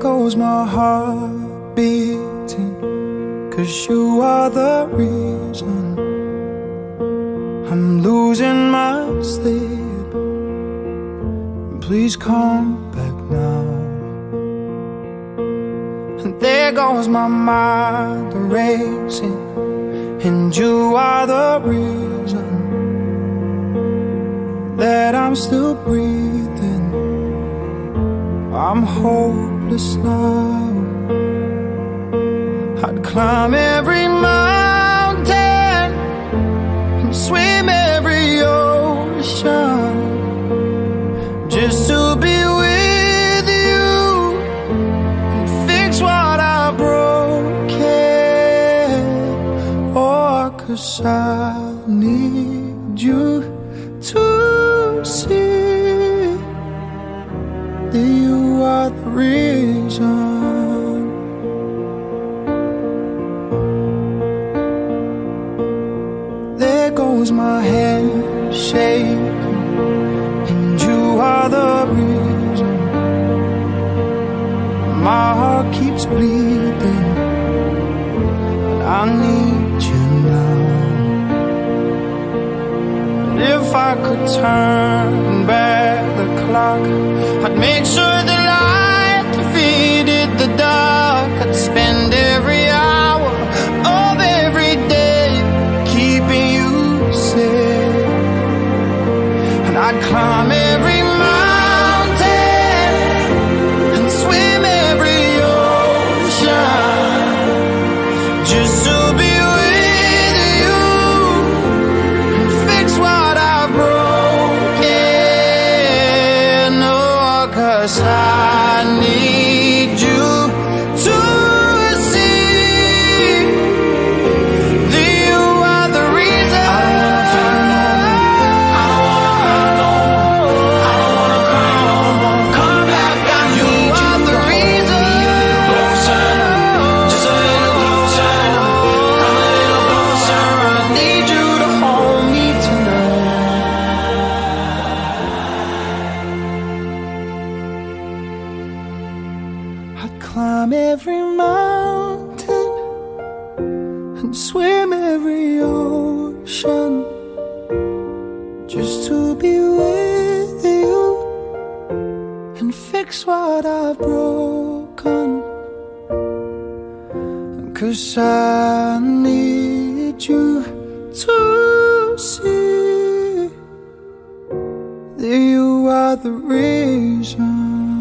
goes my heart beating, 'cause you are the reason I'm losing my sleep. Please come back now. And there goes my mind racing, and you are the reason that I'm still breathing. I'm hopeless now. I'd climb every mountain and swim every ocean just to be with you and fix what I broken. Oh, 'cause I need you to see that you are the reason. There goes my hand shaking, and you are the reason. My heart keeps bleeding, and I need you now. And if I could turn back the clock, I'd make sure the light defeated the dark. I'd spend every hour of every day keeping you safe, and I'd climb every mountain and swim every ocean just to be with you and fix what I've broken. Oh, 'cause I need you to see that you are the reason. I don't wanna cry no more. Come back, I need you. The reason. Closer, just a little closer. Come a little closer. I need you to hold me tonight. I'd climb every mountain and swim every ocean just to be with you and fix what I've broken. 'Cause I need you to see that you are the reason.